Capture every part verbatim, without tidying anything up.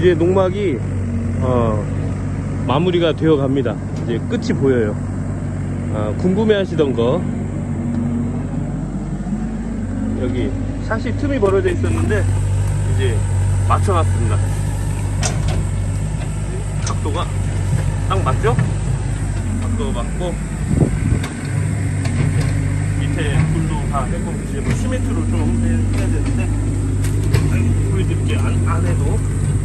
이제 농막이 어, 마무리가 되어 갑니다. 이제 끝이 보여요. 어, 궁금해 하시던 거, 여기 사실 틈이 벌어져 있었는데 이제 맞춰놨습니다. 각도가 딱 맞죠? 각도가 맞고, 밑에 불도 다 했고, 이제 뭐 시멘트로 좀 해야 되는데, 아이고, 보여드릴게요. 안, 안에도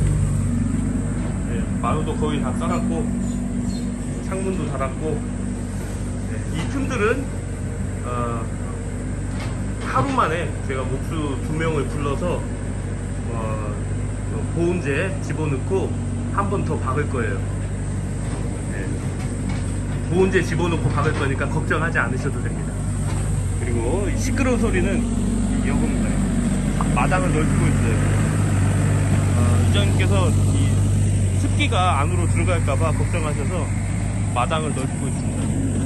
네, 마루도 거의 다 깔았고, 창문도 달았고, 네, 이 틈들은 어, 하루 만에 제가 목수 두 명을 불러서 어, 보온재 집어넣고 한 번 더 박을 거예요. 네, 보온재 집어넣고 박을 거니까 걱정하지 않으셔도 됩니다. 그리고 시끄러운 소리는 이겁니다. 마당을 넓히고 있어요. 어, 이장님께서 이 습기가 안으로 들어갈까봐 걱정하셔서 마당을 넓히고 있습니다.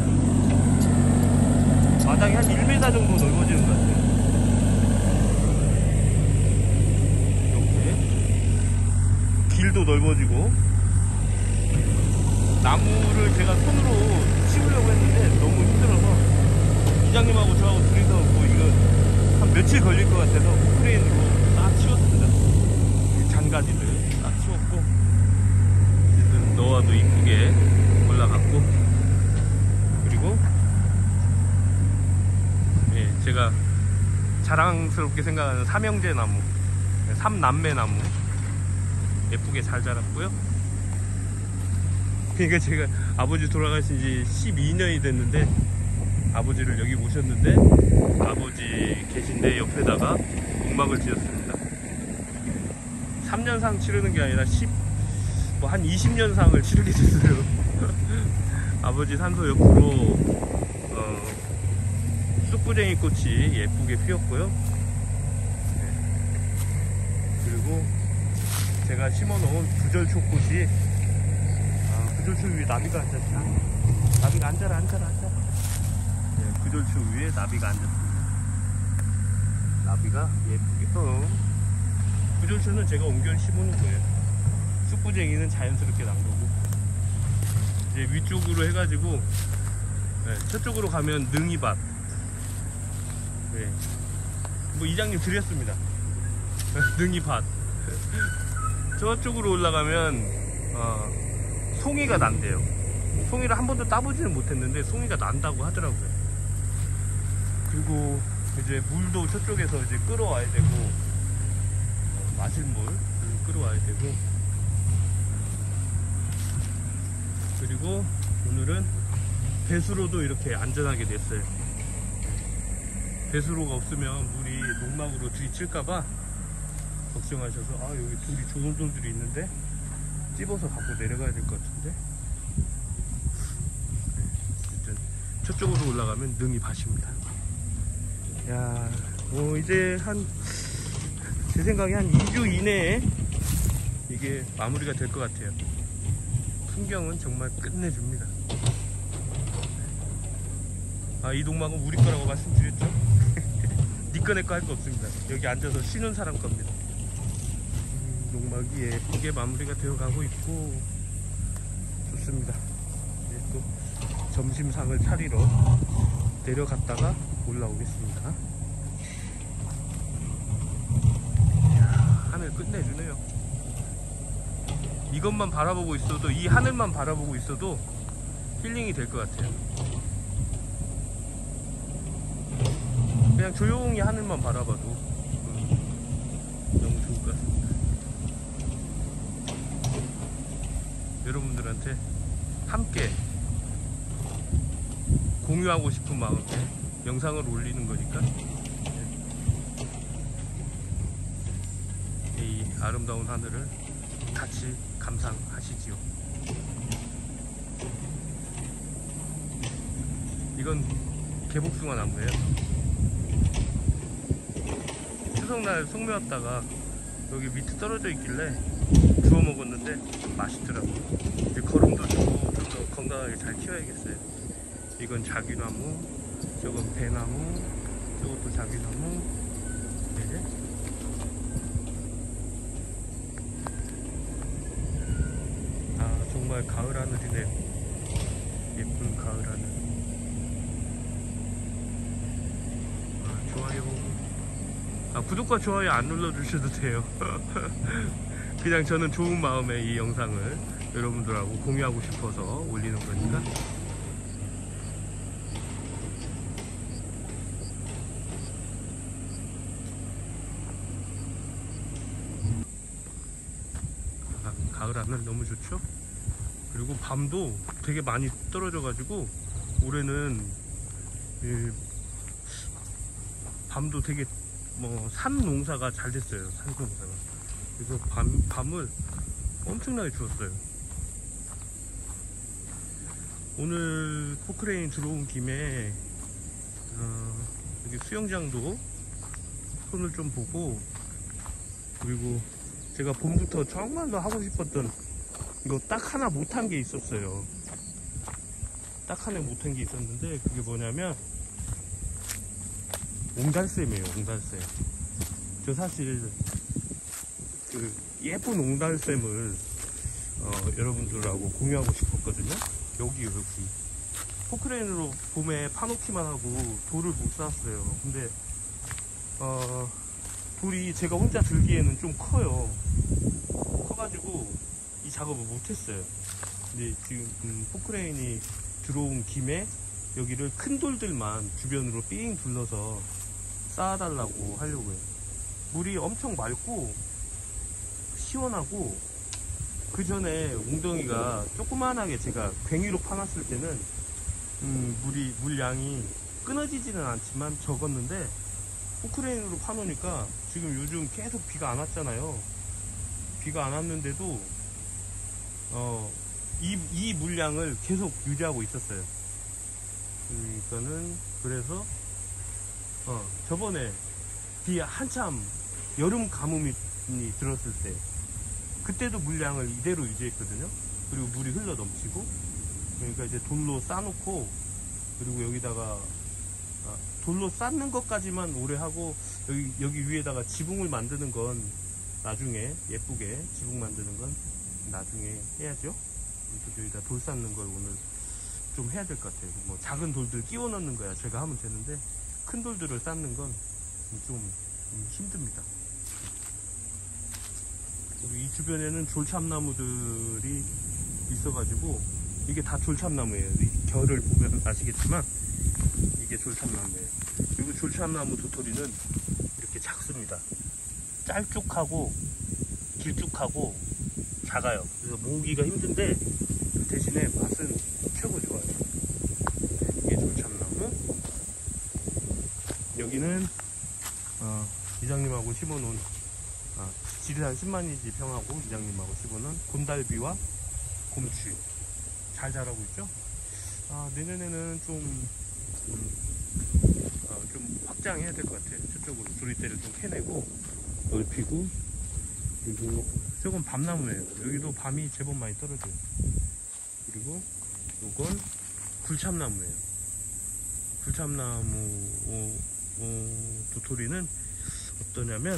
마당이 한 일 미터 정도 넓어지는 것 같아요. 이렇게 길도 넓어지고, 나무를 제가 손으로 치우려고 했는데 너무 힘들어서 이장님하고 저하고 둘이서 뭐 이거 한 며칠 걸릴 것 같아서 크레인으로 딱 치웠습니다. 장가지들 딱 치웠고, 노아도 이쁘게 올라갔고, 그리고 예, 제가 자랑스럽게 생각하는 삼형제 나무, 삼남매 나무 예쁘게 잘 자랐고요. 그러니까 제가 아버지 돌아가신 지 십이 년이 됐는데 아버지를 여기 모셨는데, 아버지 계신데 옆에다가 농막을 지었습니다. 삼 년상 치르는 게 아니라 십, 뭐 한 이십 년상을 치르게 됐어요. 아버지 산소 옆으로 어, 쑥부쟁이 꽃이 예쁘게 피었고요. 네. 그리고 제가 심어놓은 구절초꽃이, 아, 구절초 위에 나비가 앉았다. 나비가 앉아라 앉아라 앉아라. 네, 구절초 위에 나비가 앉았습니다. 나비가 예쁘게. 어. 구절초는 제가 옮겨 심어놓은 거예요. 쑥부쟁이는 자연스럽게 난 거고, 이제 위쪽으로 해가지고, 네, 저쪽으로 가면 능이밭. 네. 뭐 이장님 드렸습니다. 능이밭. 저쪽으로 올라가면 어, 송이가 난대요. 송이를 한 번도 따보지는 못했는데 송이가 난다고 하더라고요. 그리고 이제 물도 저쪽에서 이제 끌어와야 되고, 어, 마실 물 끌어와야 되고, 그리고 오늘은 배수로도 이렇게 안전하게 냈어요. 배수로가 없으면 물이 농막으로 들이칠까봐 걱정하셔서, 아, 여기 돌이 좋은 돌들이 있는데 찝어서 갖고 내려가야 될 것 같은데. 네, 일단 저쪽으로 올라가면 능이밭입니다. 야, 뭐 이제 한, 제 생각에 한 이 주 이내에 이게 마무리가 될 것 같아요. 풍경은 정말 끝내줍니다. 아, 이 농막은 우리 거라고 말씀드렸죠? 니꺼 내꺼 할 거 없습니다. 여기 앉아서 쉬는 사람 겁니다. 음, 농막이 예쁘게 마무리가 되어 가고 있고 좋습니다. 이제 또 점심상을 차리러 내려갔다가 올라오겠습니다. 이야, 하늘 끝내주네요. 이것만 바라보고 있어도, 이 하늘만 바라보고 있어도 힐링이 될 것 같아요. 그냥 조용히 하늘만 바라봐도 음, 너무 좋을 것 같습니다. 여러분들한테 함께 공유하고 싶은 마음에 영상을 올리는 거니까, 이 아름다운 하늘을 같이 감상하시지요. 이건 개복숭아 나무예요. 추석날 송매 왔다가 여기 밑에 떨어져 있길래 주워 먹었는데 맛있더라고요. 이제 거름도 주고 좀 더 건강하게 잘 키워야겠어요. 이건 자귀나무, 저건 배나무, 저것도 자귀나무. 네. 정말 가을 하늘이네요. 예쁜 가을 하늘. 아, 좋아요. 아, 구독과 좋아요 안 눌러주셔도 돼요. 그냥 저는 좋은 마음에 이 영상을 여러분들하고 공유하고 싶어서 올리는 거니까. 아, 가을 하늘 너무 좋죠? 그리고 밤도 되게 많이 떨어져 가지고 올해는 이 밤도 되게 뭐 산 농사가 잘 됐어요. 산 농사가. 그래서 밤, 밤을 엄청나게 추웠어요. 오늘 포크레인 들어온 김에 어, 여기 수영장도 손을 좀 보고, 그리고 제가 봄부터 정말로 하고 싶었던 이거 딱 하나 못한 게 있었어요. 딱 하나 못한 게 있었는데 그게 뭐냐면 옹달샘이에요. 옹달샘. 저 사실 그 예쁜 옹달샘을 어, 여러분들하고 공유하고 싶었거든요. 여기 여기 포크레인으로 봄에 파놓기만 하고 돌을 못 샀어요. 근데 어, 돌이 제가 혼자 들기에는 좀 커요. 커가지고 이 작업을 못했어요. 근데 지금 음, 포크레인이 들어온 김에 여기를 큰 돌들만 주변으로 삥 둘러서 쌓아달라고 하려고요. 물이 엄청 맑고 시원하고, 그 전에 웅덩이가 조그만하게 제가 괭이로 파놨을 때는 음, 물이 물량이 끊어지지는 않지만 적었는데, 포크레인으로 파놓으니까 지금 요즘 계속 비가 안 왔잖아요. 비가 안 왔는데도 어, 이, 이 물량을 계속 유지하고 있었어요. 그러니까는 그래서 어, 저번에 비 한참 여름 가뭄이 들었을 때 그때도 물량을 이대로 유지했거든요. 그리고 물이 흘러 넘치고, 그러니까 이제 돌로 쌓아놓고, 그리고 여기다가 아, 돌로 쌓는 것까지만 오래 하고, 여기, 여기 위에다가 지붕을 만드는 건 나중에, 예쁘게 지붕 만드는 건 나중에 해야죠. 그래서 여기다 돌 쌓는 걸 오늘 좀 해야 될 것 같아요. 뭐 작은 돌들 끼워 넣는 거야 제가 하면 되는데, 큰 돌들을 쌓는 건 좀 힘듭니다. 그리고 이 주변에는 졸참나무들이 있어가지고, 이게 다 졸참나무예요. 이 결을 보면 아시겠지만 이게 졸참나무예요. 그리고 졸참나무 도토리는 이렇게 작습니다. 짤쭉하고 길쭉하고 작아요. 그래서 모으기가 힘든데 그 대신에 맛은 최고 좋아요. 이게 졸참나무. 여기는 어, 이장님하고 심어놓은 아, 지리산 십만이지 평하고 이장님하고 심어놓은 곤달비와 곰취 잘 자라고 있죠. 아, 내년에는 좀, 음, 어, 좀 확장해야 될 것 같아요. 저쪽으로 조리대를 좀 캐내고 넓히고. 그리고 저건 밤나무예요. 여기도 밤이 제법 많이 떨어져요. 그리고 요건 굴참나무예요. 굴참나무 어, 어, 도토리는 어떠냐면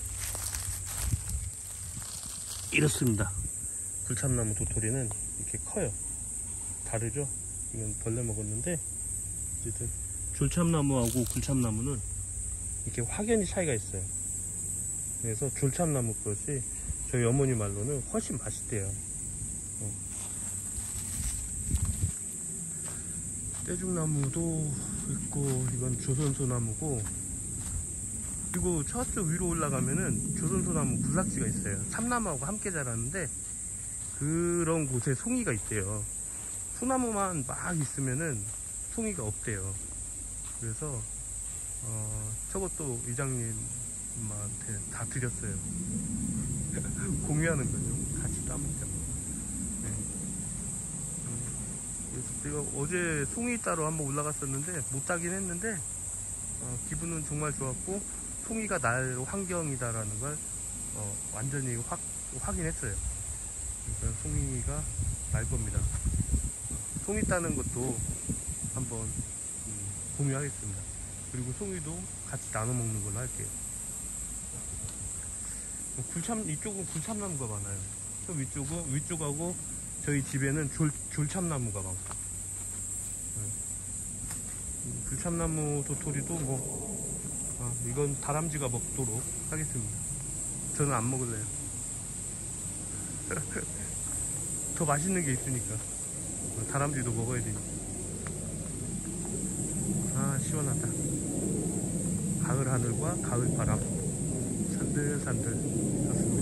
이렇습니다. 굴참나무 도토리는 이렇게 커요. 다르죠? 이건 벌레 먹었는데, 어쨌든 졸참나무하고 굴참나무는 이렇게 확연히 차이가 있어요. 그래서 졸참나무 것이 저희 어머니 말로는 훨씬 맛있대요. 어. 떼죽나무도 있고, 이건 조선소나무고, 그리고 저쪽 위로 올라가면은 조선소나무 부삭지가 있어요. 참나무하고 함께 자라는데 그런 곳에 송이가 있대요. 소나무만 막 있으면은 송이가 없대요. 그래서 어, 저것도 이장님한테 다 드렸어요. 공유하는 거죠. 같이 따먹자. 네. 그래서 제가 어제 송이 따러 한번 올라갔었는데 못 따긴 했는데 어, 기분은 정말 좋았고, 송이가 날 환경이다라는 걸 어, 완전히 확, 확인했어요. 그러니까 송이가 날 겁니다. 송이 따는 것도 한번 음, 공유하겠습니다. 그리고 송이도 같이 나눠 먹는 걸로 할게요. 굴참, 이쪽은 굴참나무가 많아요. 저 위쪽은, 위쪽하고 저 저희 집에는 귤, 귤참나무가 많고, 음, 귤참나무 도토리도 뭐, 아, 이건 다람쥐가 먹도록 하겠습니다. 저는 안 먹을래요. 더 맛있는 게 있으니까. 다람쥐도 먹어야 되니까. 아, 시원하다. 가을 하늘과 가을 바람. 산들산들 좋습니다.